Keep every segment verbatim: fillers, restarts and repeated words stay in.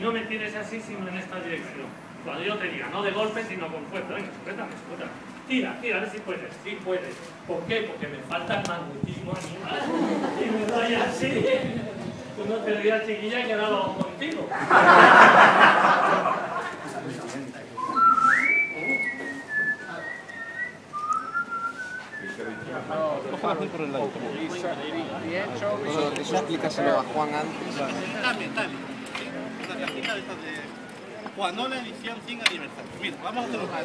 no me tires así, sino en esta dirección. Cuando yo te diga, no de golpe, sino con fuerza. Venga, sujétame, sujétame. Tira, tira, a ver si puedes. Sí puedes. ¿Por qué? Porque me falta el magnetismo animal. Y me doy así. Tú no te rías, chiquilla, que ahora lo hago contigo. Eso, eso explícaselo a Juan antes. También, también. Una cajita de estas de Juanola edición cien aniversario. Mira, vamos a hacerlo más.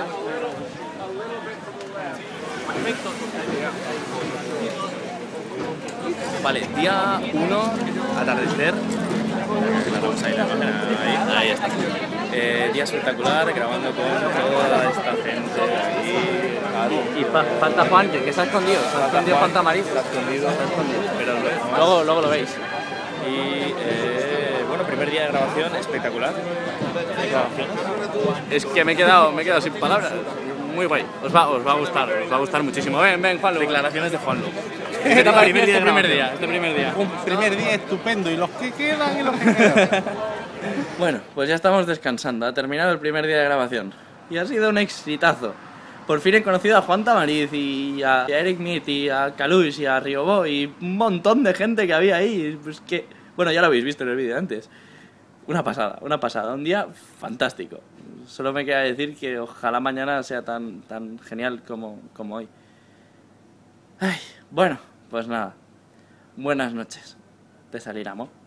Vale, día uno, atardecer. Vamos a ir, ahí, ahí está. Eh, día espectacular, grabando con toda esta gente aquí. Y fa falta Juan, que se ha escondido, se ha escondido Juan Tamariz. Se ha escondido, se ha escondido. Pero luego, luego lo veis. Y eh, bueno, primer día de grabación espectacular. Es que me he quedado, me he quedado sin palabras. Muy guay. Os va, os va a gustar, os va a gustar muchísimo. Ven, ven, Juanlu. Declaraciones de Juanlu. ¿Qué te ha parecido este primer grabación? día? Este primer día. Un primer día estupendo. Y los que quedan y los que quedan. Bueno, pues ya estamos descansando. Ha terminado el primer día de grabación. Y ha sido un exitazo. Por fin he conocido a Juan Tamariz y a Eric Mead y a Caluix y a Riobó y un montón de gente que había ahí. Pues que, bueno, ya lo habéis visto en el vídeo antes. Una pasada, una pasada. Un día fantástico. Solo me queda decir que ojalá mañana sea tan, tan genial como, como hoy. Ay, bueno, pues nada. Buenas noches. Te salirá, amor.